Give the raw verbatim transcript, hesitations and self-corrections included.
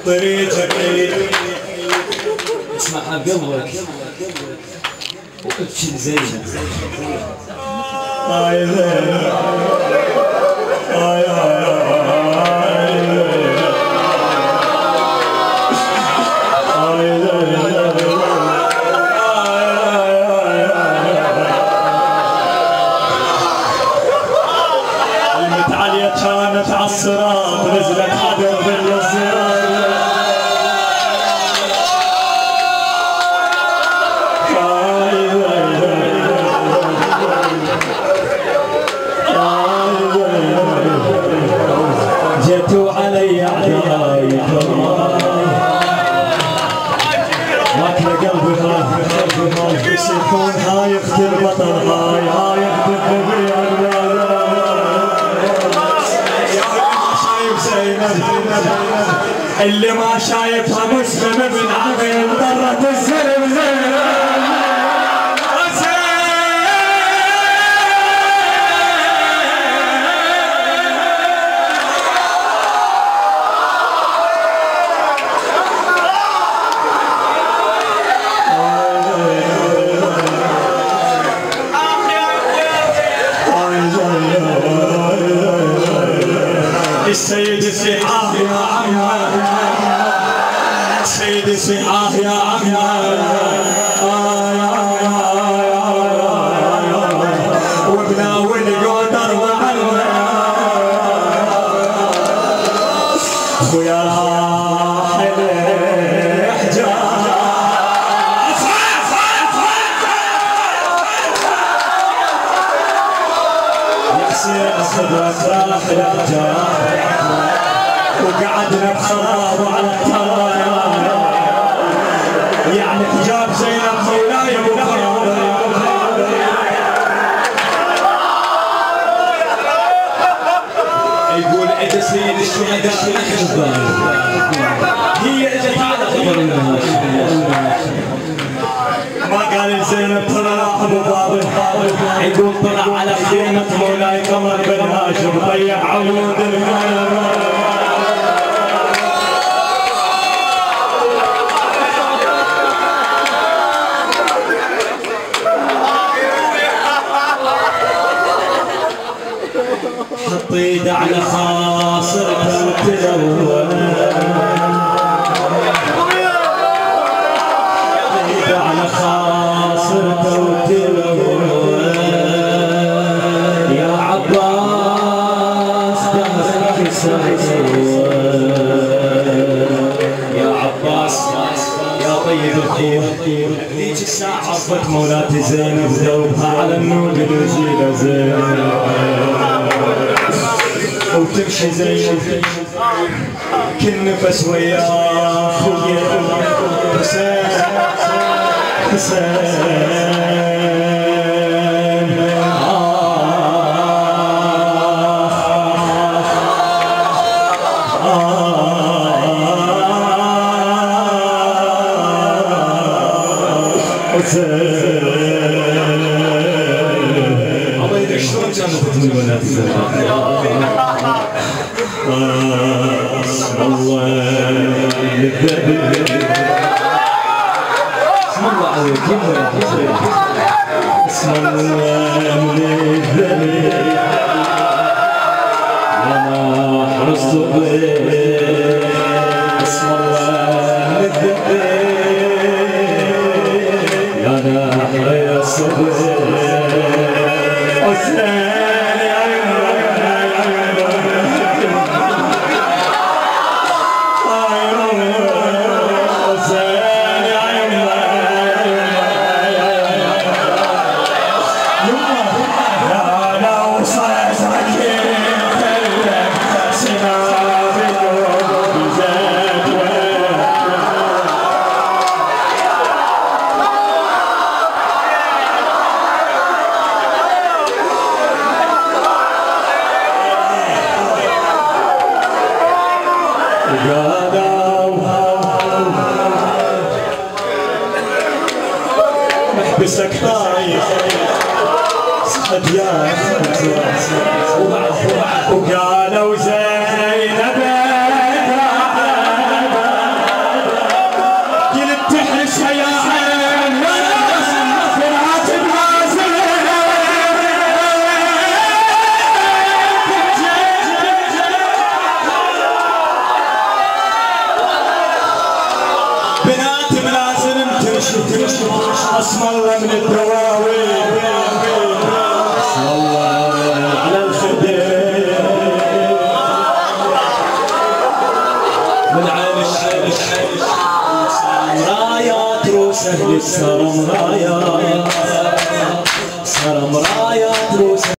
طريقك اسمعها بقلبك وابشر زينب. هاي زينب هاي هاي المتعالية كانت عالصراط نزلت حدر بالصراط. جيتوا علي اعدائكم واكله قلبي هاي قلبي هاي بس يكون هاي اختي البطل هاي هاي اختي النبي اللي ما شايفها مسلم ابن عقل ضرت الزلم زين. السيد سحاه يا عمار السيد سحاه يا عمار وبناول قدر معنا خويا راحل حجاج يحسن صدرك راحل حجاج وقعدنا بخراب وعلى الترايا يعني حجاب زينب مولاي ابو خراب. يقول اجا سيد الشهداء هي اجت على خبرنا ما قال زينب ترى راح ابو بابل. يقول طلع على خيمه مولاي قمر بن هاشم ضيع عمود المال. حط ايده على خاصرته وتلون ايده على خاصرته وتلون يا عباس دهرك سهل يا عباس يا طيب الخير. ذيك الساعة عرفت مولاتي زينب ذوبها على النور نزيله زينب وتمشي زينب كل نفس وياه خويا حسين حسين الله يدري شلون كانت تتمنى اسم الله للذبيح اسم الله عليك اسم الله للذبيح وما حرصت به اسم الله للذبيح يا نحر يا صبر محبسك طايح صحت يا وقالوا زينب للسرم رايات